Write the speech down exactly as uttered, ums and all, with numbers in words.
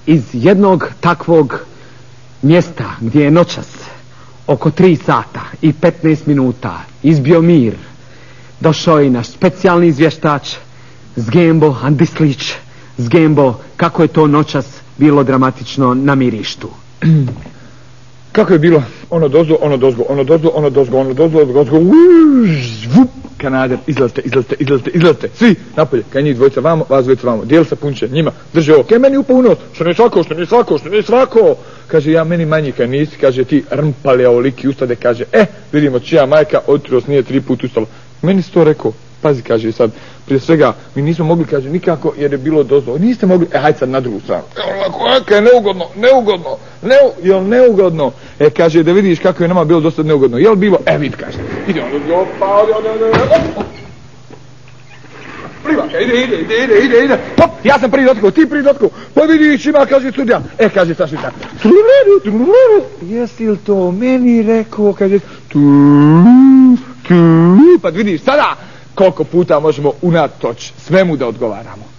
iz jednog takvog mjesta gdje je noćas oko tri sata i petnaest minuta izbio mir, došao je naš specijalni izvještač Zgembo Andislić. Zgembo, kako je to noćas bilo dramatično na mirištu? Kako je bilo? Ono dozgo, ono dozgo, ono dozgo, ono dozgo, ono dozgo, ono dozgo, uuuuš, zvup, Kanader, izlazite, izlazite, izlazite, izlazite, svi napolje, kaj njih dvojica vamo, vas dvojica vamo, dijeli sa punče, njima, drže ovo, kaj meni upao u nos, što ne svako, što ne svako, što ne svako, kaže, ja meni manji, kaj nisi, kaže, ti rmpale ovoliki ustade, kaže, e, vidimo, čija majka od jutros nije tri put ustala, meni si to rekao, pazi, kaže, sad, prije svega, mi nismo mogli, kaže, nikako, jer je bilo dozvolo, niste mogli, e, hajde sad na drugu stranu, kako je neugodno, neugodno, neu, jel neugodno, e, kaže, da vidiš kako je nama bilo dosta neugodno, jel bilo, e, vid, kaže, ide on, opa, ode, ode, ode, ode, plivaka, ide, ide, ide, ide, ide, ide, hop, ja sam prvi dotkao, ti prvi dotkao, pa vidiš, ima, kaže, sudija, e, kaže, sad švitar, jesi li to meni rekao, kaže, tu, tu, pa vidiš, sada, koliko puta možemo unatoč svemu da odgovaramo.